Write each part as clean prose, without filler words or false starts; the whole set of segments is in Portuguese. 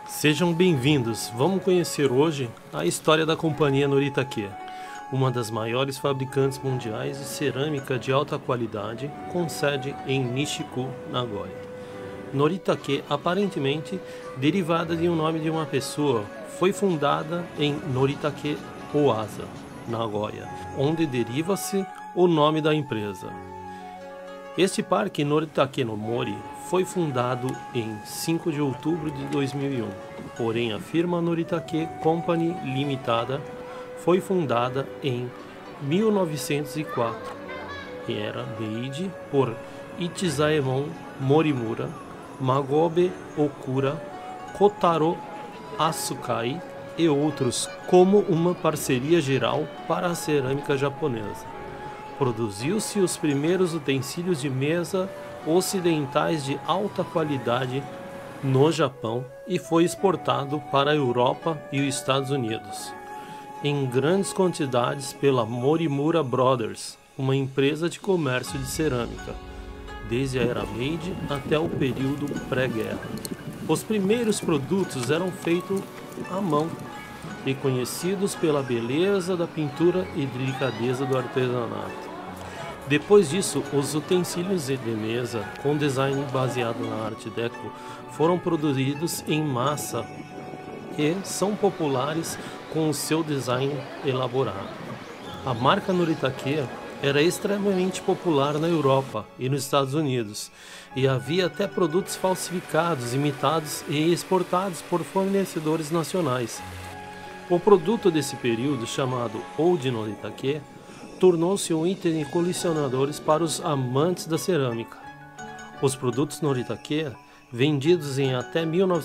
Sejam bem-vindos. Vamos conhecer hoje a história da companhia Noritake, uma das maiores fabricantes mundiais de cerâmica de alta qualidade, com sede em Nishiku, Nagoya. Noritake, aparentemente derivada de um nome de uma pessoa, foi fundada em Noritake Oasa, Nagoya, onde deriva-se o nome da empresa. Este parque Noritake no Mori foi fundado em 5 de outubro de 2001, porém a firma Noritake Company Limitada foi fundada em 1904 e era made por Ichizaemon Morimura, Magobe Okura, Kotaro Asukai e outros, como uma parceria geral para a cerâmica japonesa. Produziu-se os primeiros utensílios de mesa ocidentais de alta qualidade no Japão e foi exportado para a Europa e os Estados Unidos, em grandes quantidades pela Morimura Brothers, uma empresa de comércio de cerâmica, desde a era Meiji até o período pré-guerra. Os primeiros produtos eram feitos à mão e conhecidos pela beleza da pintura e delicadeza do artesanato. Depois disso, os utensílios de mesa com design baseado na Art Deco foram produzidos em massa e são populares com o seu design elaborado. A marca Noritake era extremamente popular na Europa e nos Estados Unidos, e havia até produtos falsificados, imitados e exportados por fornecedores nacionais. O produto desse período, chamado Old Noritake, tornou-se um item de colecionadores para os amantes da cerâmica. Os produtos Noritake, vendidos em até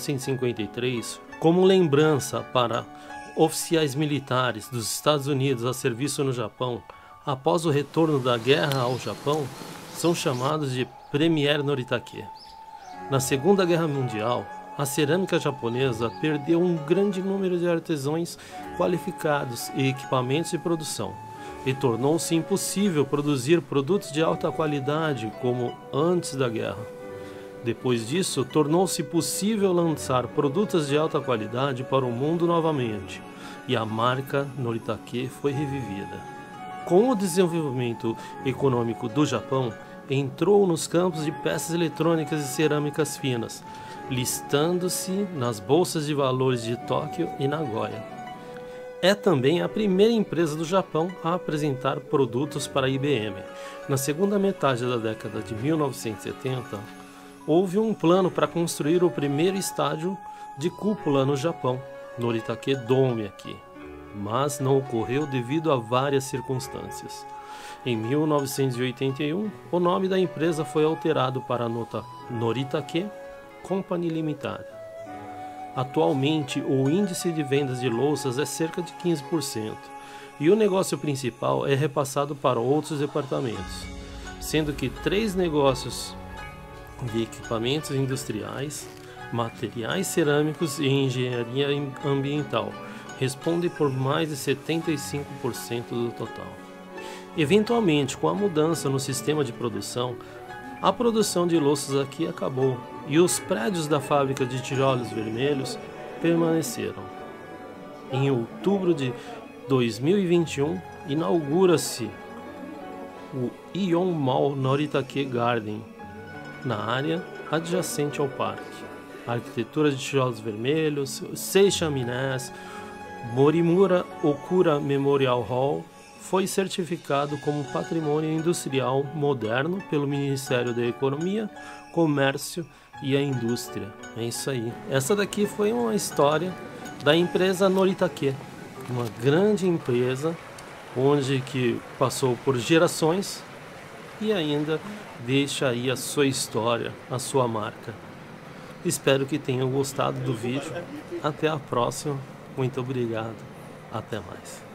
1953, como lembrança para oficiais militares dos Estados Unidos a serviço no Japão, após o retorno da guerra ao Japão, são chamados de Premier Noritake. Na Segunda Guerra Mundial, a cerâmica japonesa perdeu um grande número de artesãos qualificados e equipamentos de produção, e tornou-se impossível produzir produtos de alta qualidade como antes da guerra. Depois disso, tornou-se possível lançar produtos de alta qualidade para o mundo novamente, e a marca Noritake foi revivida. Com o desenvolvimento econômico do Japão, entrou nos campos de peças eletrônicas e cerâmicas finas, listando-se nas bolsas de valores de Tóquio e Nagoya. É também a primeira empresa do Japão a apresentar produtos para a IBM. Na segunda metade da década de 1970, houve um plano para construir o primeiro estádio de cúpula no Japão, Noritake Dome aqui, mas não ocorreu devido a várias circunstâncias. Em 1981, o nome da empresa foi alterado para Noritake Company Limitada. Atualmente, o índice de vendas de louças é cerca de 15%, e o negócio principal é repassado para outros departamentos, sendo que 3 negócios de equipamentos industriais, materiais cerâmicos e engenharia ambiental respondem por mais de 75% do total. Eventualmente, com a mudança no sistema de produção, a produção de louças aqui acabou e os prédios da fábrica de tijolos vermelhos permaneceram. Em outubro de 2021, inaugura-se o Ion Mall Noritake Garden, na área adjacente ao parque. A arquitetura de tijolos vermelhos, 6 chaminés, Morimura Okura Memorial Hall foi certificado como Patrimônio Industrial Moderno pelo Ministério da Economia, Comércio e a Indústria. É isso aí. Essa daqui foi uma história da empresa Noritake, uma grande empresa onde que passou por gerações e ainda deixa aí a sua história, a sua marca. Espero que tenham gostado do vídeo. Até a próxima. Muito obrigado. Até mais.